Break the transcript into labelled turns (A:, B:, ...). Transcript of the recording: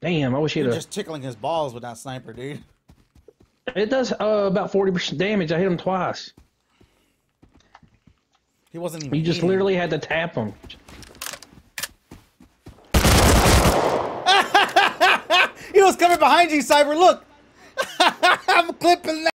A: Damn, I wish he'd
B: You're
A: have.
B: just tickling his balls with that sniper, dude.
A: It does about 40% damage. I hit him twice.
B: He wasn't even
A: You just
B: aiming.
A: literally had to tap him.
B: He was coming behind you, Cyber. Look. I'm clipping that.